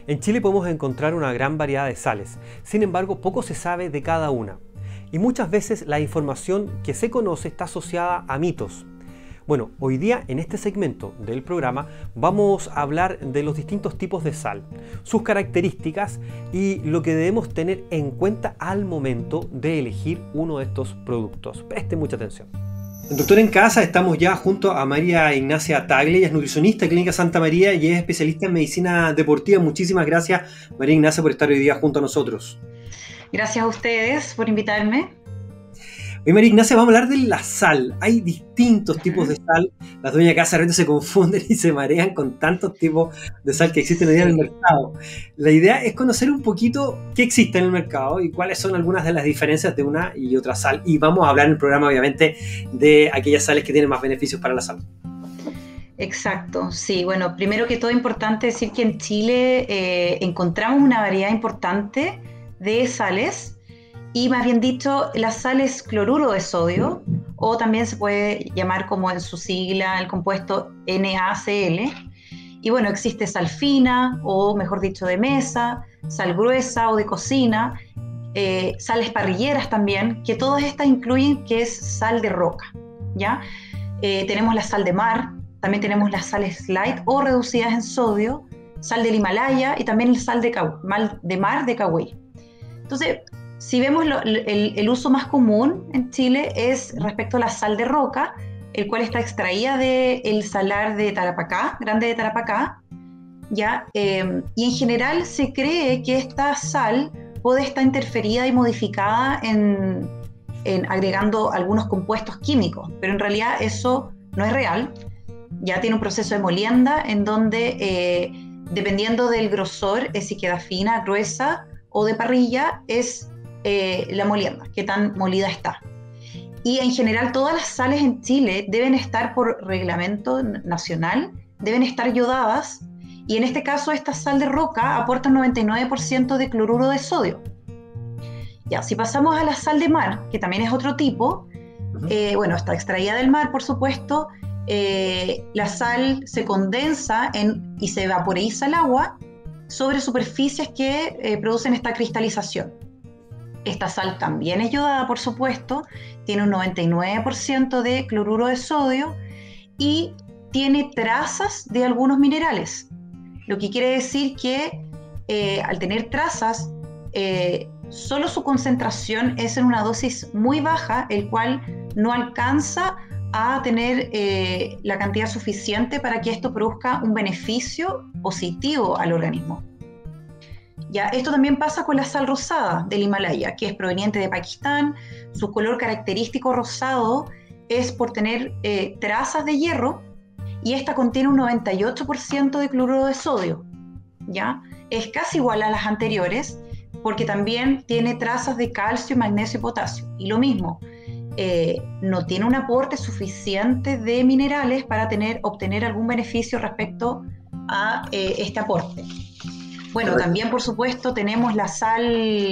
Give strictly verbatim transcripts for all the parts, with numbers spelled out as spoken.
En Chile podemos encontrar una gran variedad de sales, sin embargo poco se sabe de cada una. Y muchas veces la información que se conoce está asociada a mitos. Bueno, hoy día en este segmento del programa vamos a hablar de los distintos tipos de sal, sus características y lo que debemos tener en cuenta al momento de elegir uno de estos productos. Preste mucha atención. En Doctor en Casa estamos ya junto a María Ignacia Tagle, ella es nutricionista de Clínica Santa María y es especialista en medicina deportiva. Muchísimas gracias, María Ignacia, por estar hoy día junto a nosotros. Gracias a ustedes por invitarme. Hoy, María Ignacia, vamos a hablar de la sal. Hay distintos uh-huh. tipos de sal. Las dueñas de casa de repente se confunden y se marean con tantos tipos de sal que existen hoy día en el mercado. La idea es conocer un poquito qué existe en el mercado y cuáles son algunas de las diferencias de una y otra sal. Y vamos a hablar en el programa, obviamente, de aquellas sales que tienen más beneficios para la salud. Exacto, sí. Bueno, primero que todo, importante decir que en Chile eh, encontramos una variedad importante de sales. Y más bien dicho, la sal es cloruro de sodio, o también se puede llamar como en su sigla el compuesto N A C L. Y bueno, existe sal fina, o mejor dicho de mesa, sal gruesa o de cocina, eh, sales parrilleras también, que todas estas incluyen que es sal de roca, ¿ya? Eh, tenemos la sal de mar, también tenemos las sales light o reducidas en sodio, sal del Himalaya y también el sal de, de mar de Cahuay. Entonces, si vemos lo, el, el uso más común en Chile es respecto a la sal de roca, el cual está extraída del salar de Tarapacá, Grande de Tarapacá, ¿ya? Eh, y en general se cree que esta sal puede estar interferida y modificada en, en agregando algunos compuestos químicos, pero en realidad eso no es real. Ya tiene un proceso de molienda en donde, eh, dependiendo del grosor, es si queda fina, gruesa o de parrilla, es Eh, la molienda, qué tan molida está. Y en general todas las sales en Chile deben estar por reglamento nacional, deben estar yodadas, y en este caso esta sal de roca aporta un noventa y nueve por ciento de cloruro de sodio. Ya, si pasamos a la sal de mar, que también es otro tipo, eh, bueno, está extraída del mar, por supuesto, eh, la sal se condensa en, y se vaporiza el agua sobre superficies que eh, producen esta cristalización. Esta sal también es yodada, por supuesto, tiene un noventa y nueve por ciento de cloruro de sodio y tiene trazas de algunos minerales, lo que quiere decir que eh, al tener trazas, eh, solo su concentración es en una dosis muy baja, el cual no alcanza a tener eh, la cantidad suficiente para que esto produzca un beneficio positivo al organismo. Ya, esto también pasa con la sal rosada del Himalaya, que es proveniente de Pakistán. Su color característico rosado es por tener eh, trazas de hierro, y esta contiene un noventa y ocho por ciento de cloruro de sodio. ¿Ya? Es casi igual a las anteriores, porque también tiene trazas de calcio, magnesio y potasio. Y lo mismo, eh, no tiene un aporte suficiente de minerales para tener, obtener algún beneficio respecto a eh, este aporte. Bueno, también por supuesto tenemos la sal,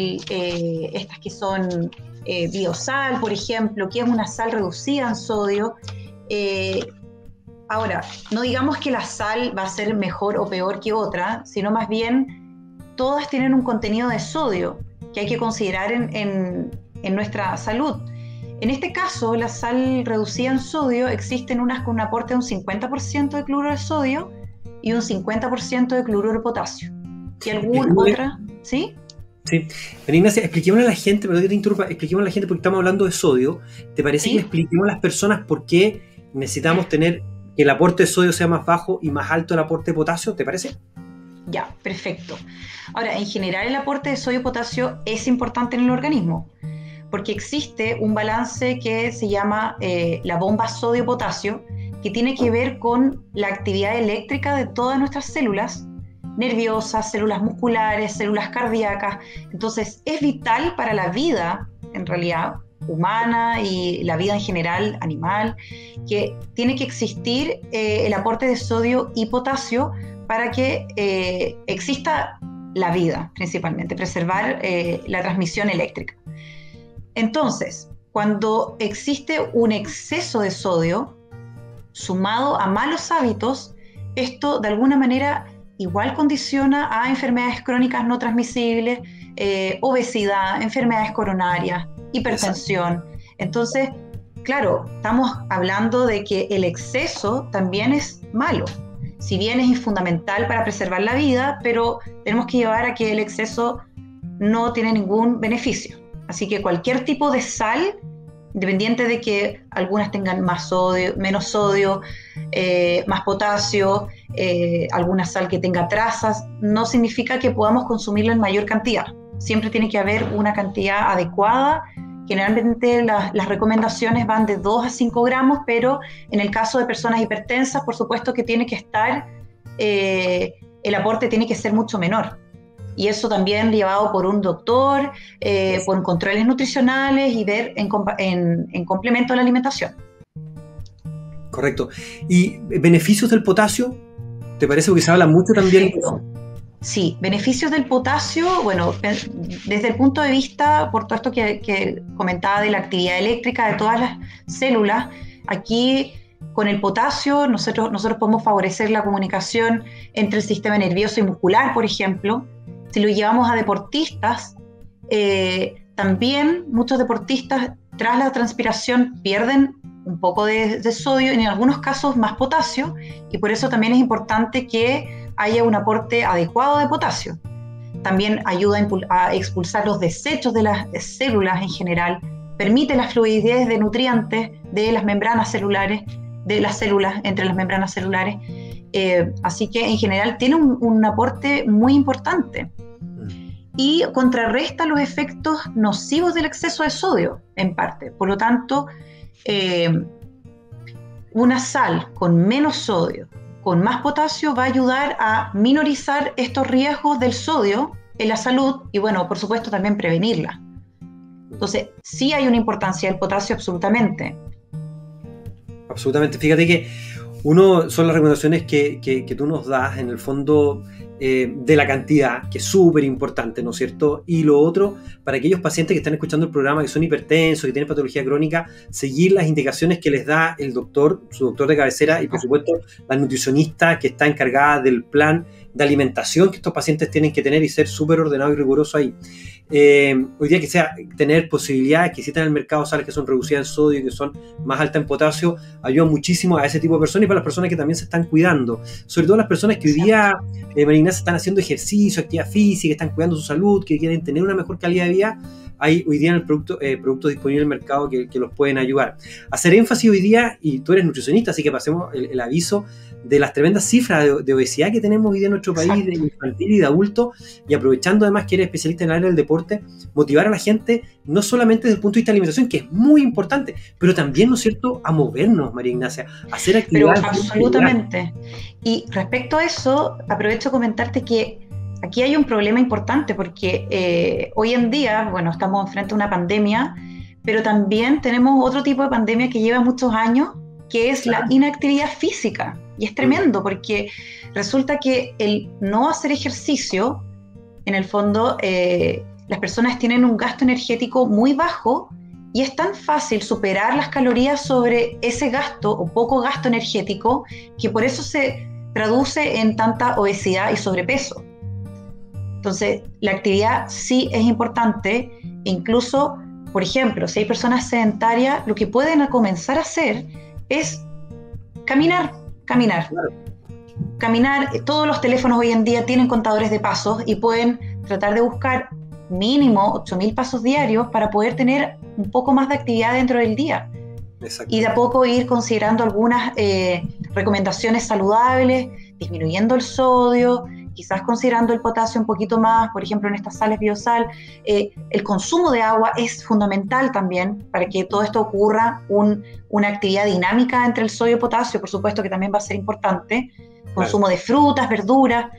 eh, estas que son eh, biosal, por ejemplo, que es una sal reducida en sodio. Eh, ahora, no digamos que la sal va a ser mejor o peor que otra, sino más bien todas tienen un contenido de sodio que hay que considerar en, en, en nuestra salud. En este caso, la sal reducida en sodio, existen unas con un aporte de un cincuenta por ciento de cloruro de sodio y un cincuenta por ciento de cloruro de potasio. ¿Y alguna otra? ¿Sí? Sí. Pero Ignacia, expliquémosle a la gente, perdón que te interrumpa, expliquémosle a la gente porque estamos hablando de sodio. ¿Te parece ¿Sí? que expliquemos a las personas por qué necesitamos tener que el aporte de sodio sea más bajo y más alto el aporte de potasio? ¿Te parece? Ya, perfecto. Ahora, en general el aporte de sodio y potasio es importante en el organismo porque existe un balance que se llama eh, la bomba sodio-potasio, que tiene que ver con la actividad eléctrica de todas nuestras células nerviosas, células musculares, células cardíacas. Entonces es vital para la vida, en realidad, humana y la vida en general, animal, que tiene que existir eh, el aporte de sodio y potasio para que eh, exista la vida, principalmente, preservar eh, la transmisión eléctrica. Entonces, cuando existe un exceso de sodio, sumado a malos hábitos, esto de alguna manera igual condiciona a enfermedades crónicas no transmisibles, eh, obesidad, enfermedades coronarias, hipertensión. Entonces, claro, estamos hablando de que el exceso también es malo. Si bien es fundamental para preservar la vida, pero tenemos que llevar a que el exceso no tiene ningún beneficio. Así que cualquier tipo de sal, independiente de que algunas tengan más sodio, menos sodio, eh, más potasio, eh, alguna sal que tenga trazas, no significa que podamos consumirla en mayor cantidad. Siempre tiene que haber una cantidad adecuada. Generalmente las, las recomendaciones van de dos a cinco gramos, pero en el caso de personas hipertensas, por supuesto que tiene que estar, eh, el aporte tiene que ser mucho menor. Y eso también llevado por un doctor, eh, por controles nutricionales y ver en, en, en complemento a la alimentación. Correcto. ¿Y beneficios del potasio? ¿Te parece? Porque se habla mucho también de eso. Sí, beneficios del potasio, bueno, desde el punto de vista, por todo esto que, que comentaba de la actividad eléctrica de todas las células, aquí con el potasio nosotros, nosotros podemos favorecer la comunicación entre el sistema nervioso y muscular, por ejemplo. Si lo llevamos a deportistas, eh, también muchos deportistas tras la transpiración pierden un poco de, de sodio, en algunos casos más potasio, y por eso también es importante que haya un aporte adecuado de potasio. También ayuda a expulsar los desechos de las células en general, permite la fluidez de nutrientes de las membranas celulares, de las células entre las membranas celulares, eh, así que en general tiene un, un aporte muy importante y contrarresta los efectos nocivos del exceso de sodio en parte. Por lo tanto, eh, una sal con menos sodio, con más potasio, va a ayudar a minorizar estos riesgos del sodio en la salud y, bueno, por supuesto, también prevenirla. Entonces, sí hay una importancia del potasio, absolutamente. Absolutamente. Fíjate que uno son las recomendaciones que, que, que tú nos das, en el fondo, eh, de la cantidad, que es súper importante, ¿no es cierto? Y lo otro, para aquellos pacientes que están escuchando el programa, que son hipertensos, que tienen patología crónica, seguir las indicaciones que les da el doctor, su doctor de cabecera, y por supuesto la nutricionista que está encargada del plan de alimentación que estos pacientes tienen que tener y ser súper ordenado y riguroso ahí. Eh, hoy día que sea tener posibilidades que existen en el mercado, sales que son reducidas en sodio y que son más altas en potasio, ayuda muchísimo a ese tipo de personas y para las personas que también se están cuidando, sobre todo las personas que hoy día, eh, María Ignacia, están haciendo ejercicio, actividad física, están cuidando su salud, que quieren tener una mejor calidad de vida. Hay hoy día en el producto, eh, productos disponibles en el mercado que, que los pueden ayudar. Hacer énfasis hoy día, y tú eres nutricionista, así que pasemos el, el aviso de las tremendas cifras de, de obesidad que tenemos hoy día en nuestro país, Exacto. de infantil y de adulto, y aprovechando además que eres especialista en el área del deporte, motivar a la gente no solamente desde el punto de vista de alimentación, que es muy importante, pero también, ¿no es cierto?, a movernos, María Ignacia, a hacer actividades. Pero absolutamente. Y respecto a eso, aprovecho a comentarte que aquí hay un problema importante porque eh, hoy en día, bueno, estamos frente a una pandemia, pero también tenemos otro tipo de pandemia que lleva muchos años, que es la inactividad física. Y es tremendo porque resulta que el no hacer ejercicio, en el fondo, eh, las personas tienen un gasto energético muy bajo y es tan fácil superar las calorías sobre ese gasto o poco gasto energético que por eso se traduce en tanta obesidad y sobrepeso. Entonces, la actividad sí es importante, e incluso, por ejemplo, si hay personas sedentarias, lo que pueden comenzar a hacer es caminar, caminar. Claro. Caminar, todos los teléfonos hoy en día tienen contadores de pasos y pueden tratar de buscar mínimo ocho mil pasos diarios para poder tener un poco más de actividad dentro del día. Y de a poco ir considerando algunas eh, recomendaciones saludables, disminuyendo el sodio, quizás considerando el potasio un poquito más, por ejemplo en estas sales biosal. Eh, el consumo de agua es fundamental también para que todo esto ocurra, un, una actividad dinámica entre el sodio y potasio, por supuesto que también va a ser importante. Consumo de frutas, verduras,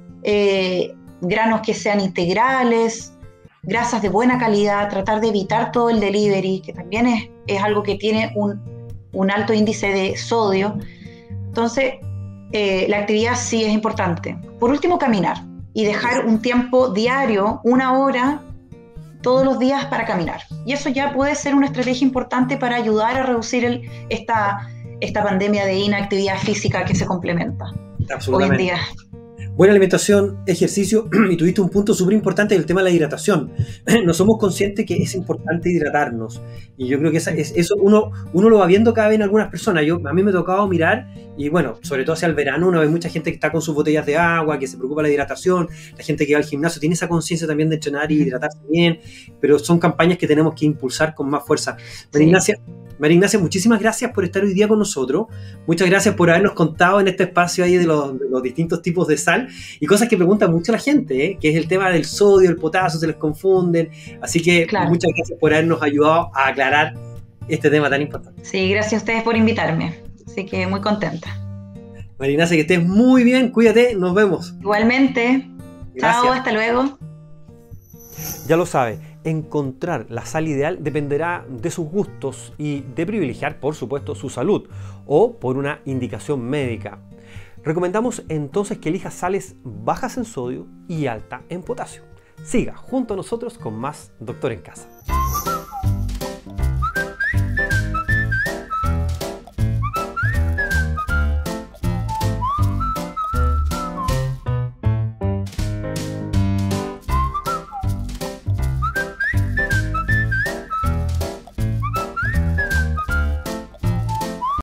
eh, granos que sean integrales, grasas de buena calidad, tratar de evitar todo el delivery, que también es, es algo que tiene un, un alto índice de sodio. Entonces, eh, la actividad sí es importante. Por último, caminar y dejar un tiempo diario, una hora, todos los días para caminar. Y eso ya puede ser una estrategia importante para ayudar a reducir el, esta, esta pandemia de inactividad física que se complementa hoy en día. buena alimentación, ejercicio, y tuviste un punto súper importante, el tema de la hidratación. No somos conscientes que es importante hidratarnos, y yo creo que esa, es, eso uno, uno lo va viendo cada vez en algunas personas. Yo, a mí me ha tocado mirar, y bueno, sobre todo hacia el verano, uno ve mucha gente que está con sus botellas de agua, que se preocupa de la hidratación, la gente que va al gimnasio tiene esa conciencia también de entrenar y hidratarse bien, pero son campañas que tenemos que impulsar con más fuerza. María Ignacia, María Ignacia, muchísimas gracias por estar hoy día con nosotros. Muchas gracias por habernos contado en este espacio ahí de los, de los distintos tipos de sal y cosas que pregunta mucho la gente, ¿eh? Que es el tema del sodio, el potasio, se les confunden. Así que claro, muchas gracias por habernos ayudado a aclarar este tema tan importante. Sí, gracias a ustedes por invitarme. Así que muy contenta. María Ignacia, que estés muy bien, cuídate, nos vemos. Igualmente. Gracias. Chao, hasta luego. Ya lo sabe, encontrar la sal ideal dependerá de sus gustos y de privilegiar, por supuesto, su salud o por una indicación médica. Recomendamos entonces que elija sales bajas en sodio y alta en potasio. Siga junto a nosotros con más Doctor en Casa.